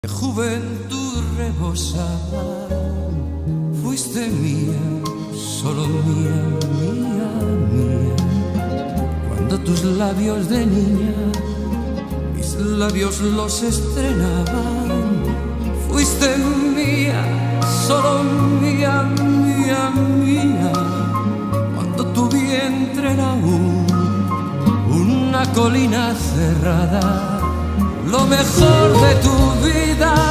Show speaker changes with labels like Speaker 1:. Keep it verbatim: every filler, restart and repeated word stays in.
Speaker 1: De juventud rebosada, fuiste mía, solo mía, mía, mía. Cuando tus labios de niña, mis labios los estrenaban, fuiste mía, solo mía, mía, mía. Cuando tu vientre era un, una colina cerrada, lo mejor de tu vida